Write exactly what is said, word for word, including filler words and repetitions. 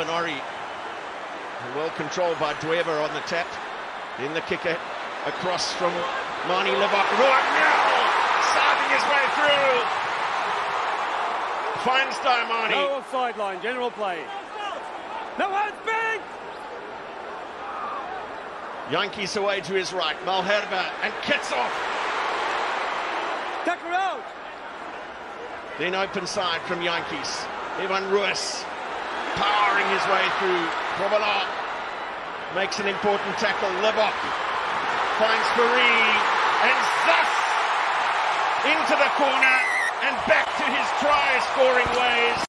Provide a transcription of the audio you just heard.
Venori. Well controlled by Dweber on the tap. Then the kicker across from Marnie Livok. Ruak now starting his way through. Finds Daimani. No offside line, general play. No one's big! Yankees away to his right. Malherba and kits off. Tucker out! Then open side from Yankees. Evan Ruiz powering his way through. Provolone makes an important tackle. Livok finds Faree and thus into the corner and back to his try-scoring ways.